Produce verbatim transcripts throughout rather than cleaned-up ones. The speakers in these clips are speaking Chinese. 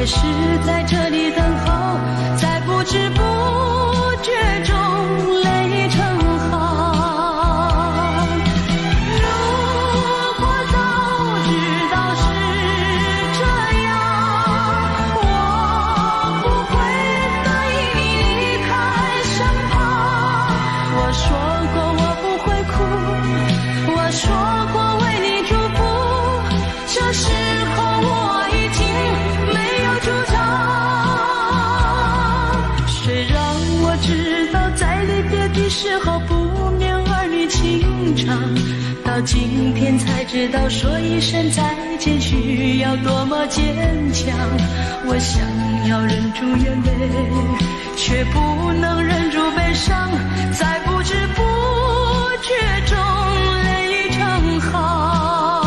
还是在这里等候，在不知不觉中泪成行。如果早知道是这样，我不会答应你离开身旁。我说过我不会哭，我说过为你祝福，这时候我已经没有主张。谁让我知道在离别的时候不免儿女情长，到今天才知道说一声再见需要多么坚强。我想要忍住眼泪，却不能忍住悲伤，在不知不觉中泪成行。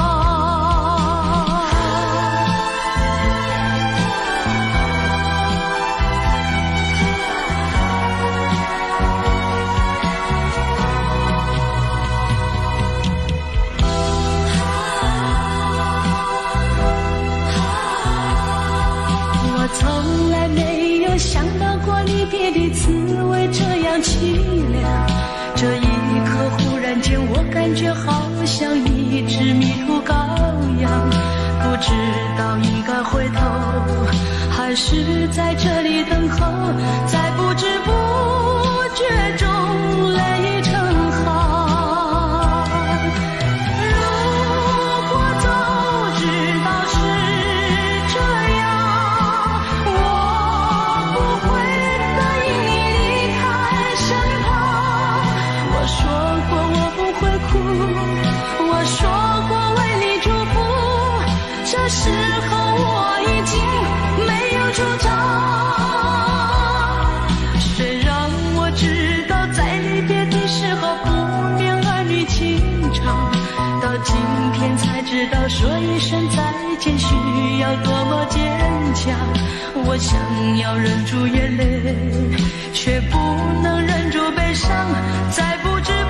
我从来没有想到过离别的滋味这样凄凉，这一刻忽然间我感觉好像一只迷途羔羊，不知道应该回头还是在这里等候，在不知不觉中泪成行。如果早知道是这样，我不会答应你离开身旁。我说过我不会哭，我说过为你祝福，这时候我已经没有主张。谁让我知道在离别的时候不免儿女情长，到今天才知道说一声再见需要多么坚强。我想要忍住眼泪，却不能忍住悲伤，在不知